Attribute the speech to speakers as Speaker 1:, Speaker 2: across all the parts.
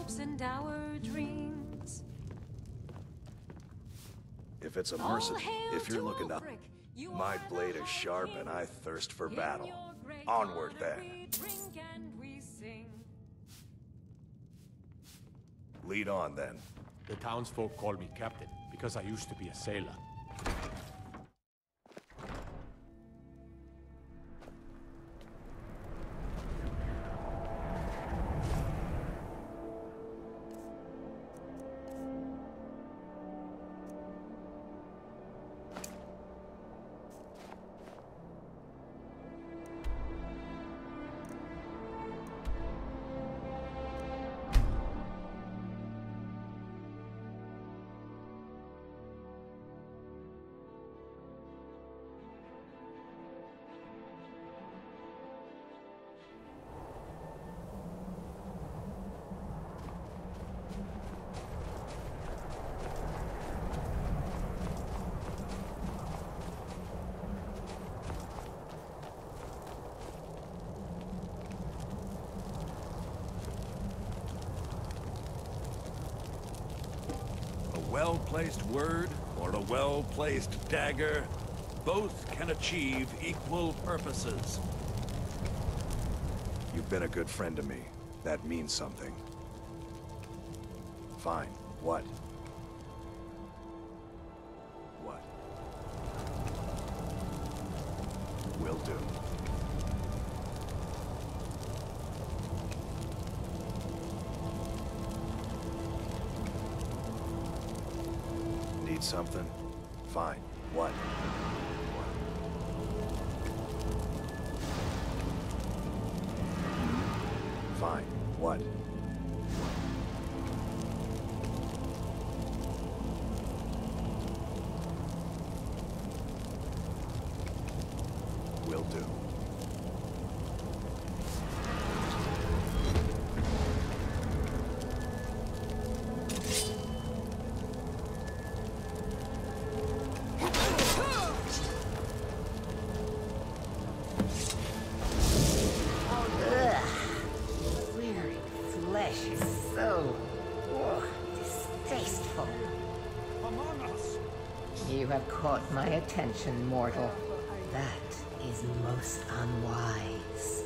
Speaker 1: hopes and our dreams.
Speaker 2: If it's a mercy, if you're looking up, my blade is sharp and I thirst for battle. Onward then. Lead on then.
Speaker 3: The townsfolk call me captain because I used to be a sailor.
Speaker 4: A well-placed word or a well-placed dagger, both can achieve equal purposes.
Speaker 2: You've been a good friend to me. That means something. Fine. What? What? Will do. Need something? Fine. What? Fine. What? Will do.
Speaker 5: You have caught my attention, mortal. That is most unwise.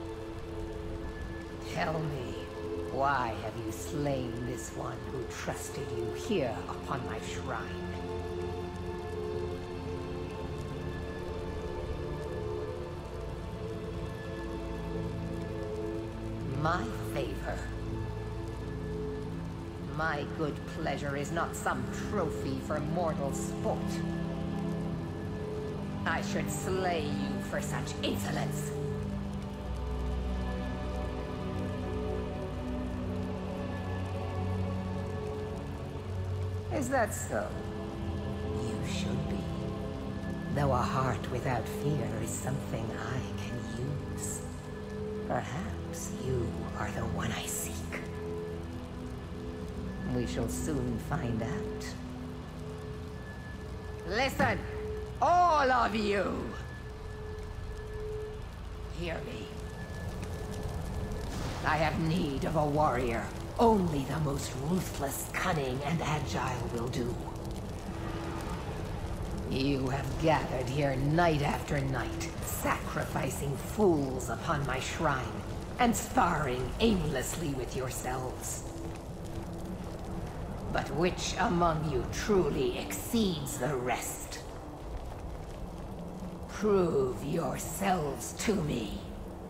Speaker 5: Tell me, why have you slain this one who trusted you here upon my shrine? My favor. My good pleasure is not some trophy for mortal sport. I should slay you for such insolence. Is that so? You should be. Though a heart without fear is something I can use. Perhaps you are the one I seek. We shall soon find out. Listen, all of you! Hear me. I have need of a warrior. Only the most ruthless, cunning, and agile will do. You have gathered here night after night, sacrificing fools upon my shrine, and sparring aimlessly with yourselves. But which among you truly exceeds the rest? Prove yourselves to me.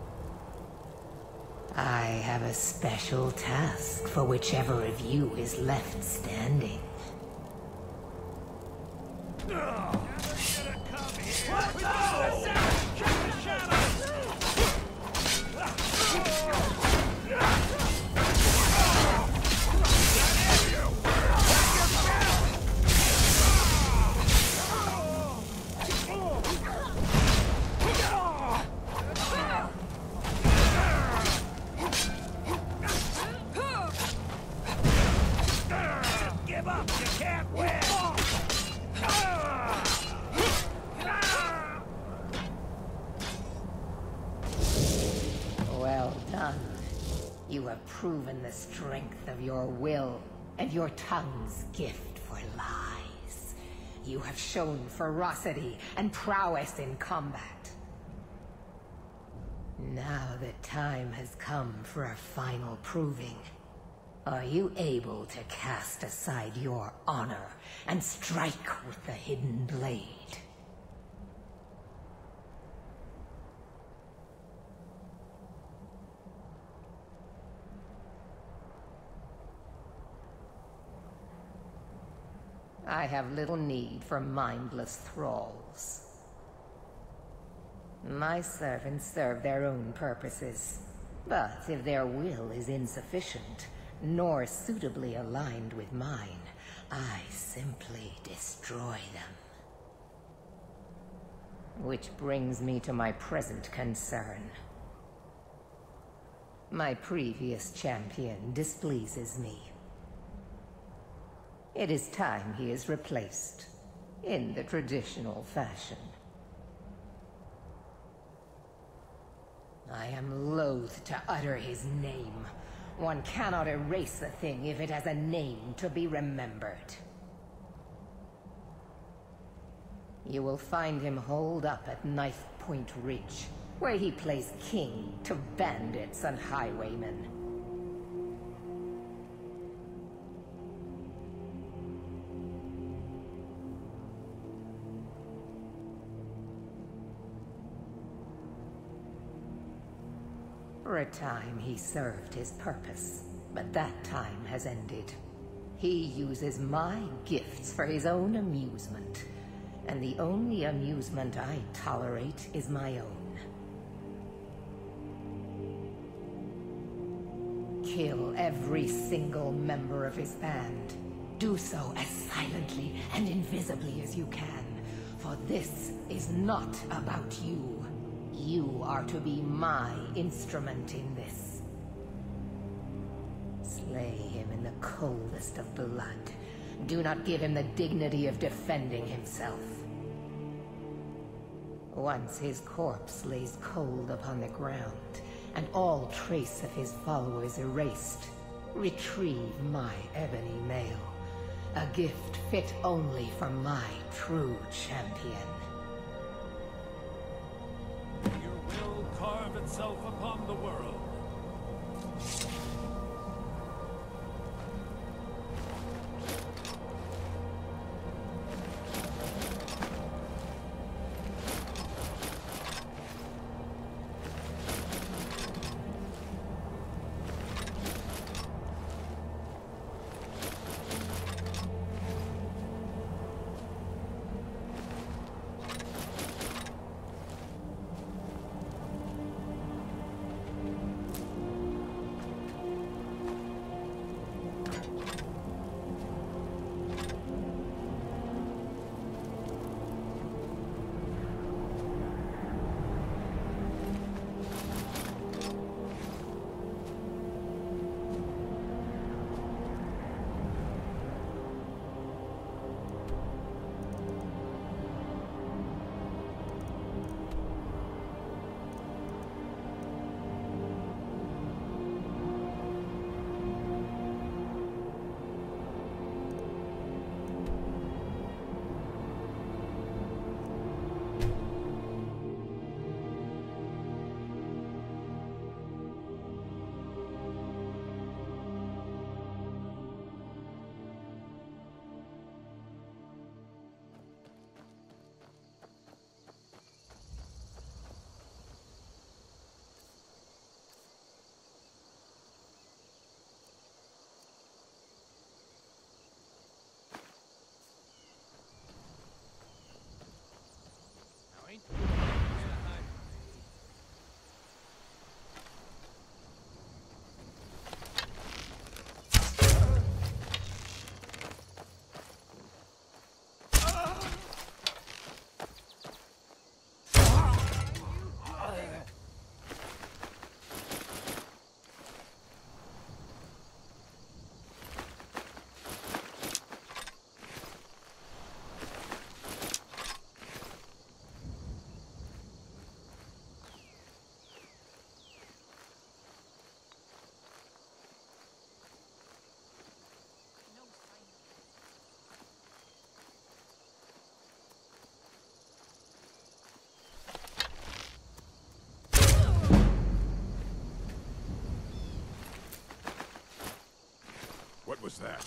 Speaker 5: I have a special task for whichever of you is left standing. proven the strength of your will and your tongue's gift for lies. You have shown ferocity and prowess in combat. Now the time has come for a final proving. Are you able to cast aside your honor and strike with the hidden blade? I have little need for mindless thralls. My servants serve their own purposes, but if their will is insufficient, nor suitably aligned with mine, I simply destroy them. Which brings me to my present concern. My previous champion displeases me. It is time he is replaced, in the traditional fashion. I am loath to utter his name. One cannot erase a thing if it has a name to be remembered. You will find him holed up at Knife Point Ridge, where he plays king to bandits and highwaymen. For a time, he served his purpose, but that time has ended. He uses my gifts for his own amusement, and the only amusement I tolerate is my own. Kill every single member of his band. Do so as silently and invisibly as you can, for this is not about you. You are to be my instrument in this. Slay him in the coldest of blood. Do not give him the dignity of defending himself. Once his corpse lays cold upon the ground, and all trace of his followers erased, retrieve my ebony mail, a gift fit only for my true champion.
Speaker 4: Your will carve itself upon the world.
Speaker 6: What was that?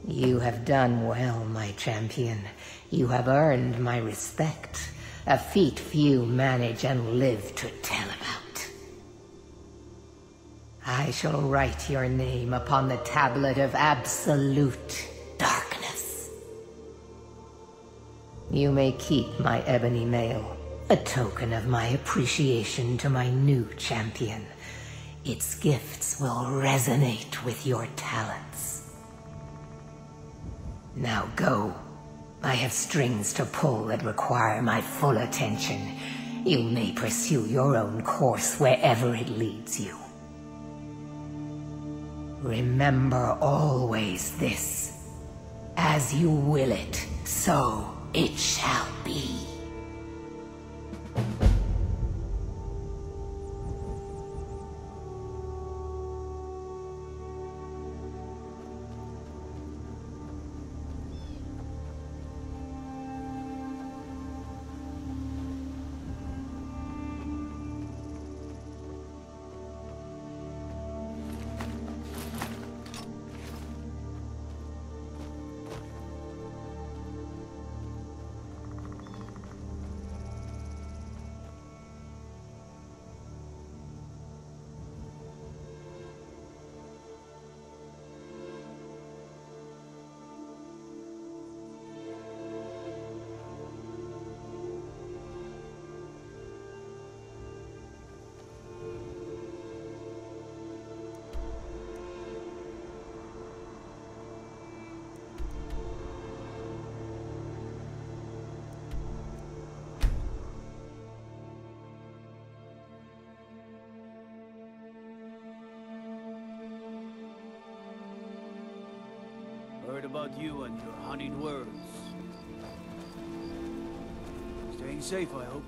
Speaker 5: You have done well, my champion. You have earned my respect, a feat few manage and live to tell about. I shall write your name upon the tablet of absolute darkness. You may keep my ebony mail, a token of my appreciation to my new champion. Its gifts will resonate with your talents. Now go. I have strings to pull that require my full attention. You may pursue your own course wherever it leads you. Remember always this. As you will it, so it shall be.
Speaker 6: Heard about you and your honeyed words. Staying safe, I hope.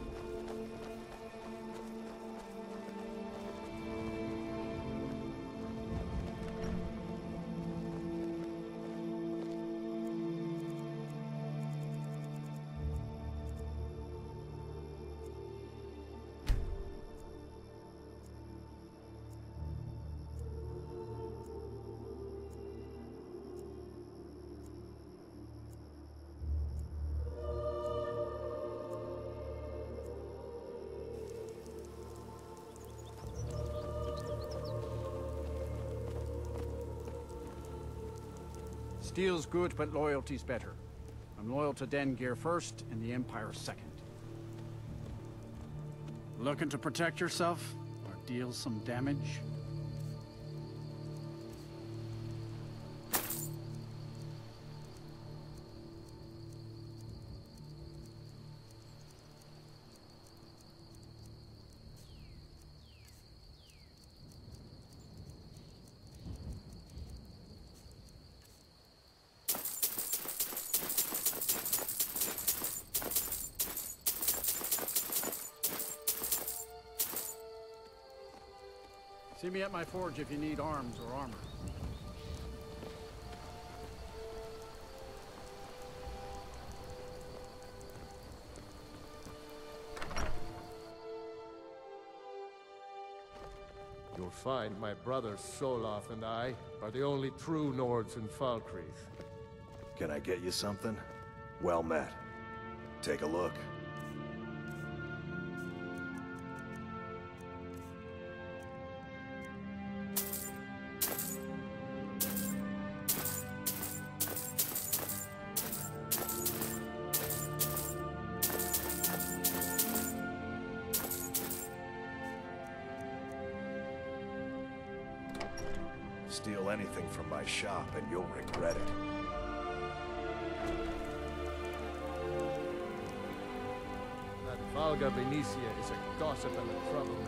Speaker 7: Steel's good, but loyalty's better. I'm loyal to Dengear first, and the Empire second. Looking to protect yourself, or deal some damage? See me at my forge if you need arms or armor.
Speaker 8: You'll find my brother Soloth and I are the only true Nords in Falkreath.
Speaker 2: Can I get you something? Well met. Take a look. Steal anything from my shop and you'll regret it.
Speaker 8: That Valga Venetia is a gossip and a troublemaker.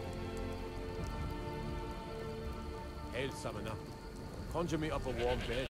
Speaker 3: Hail, Summoner. Conjure me up a warm bed.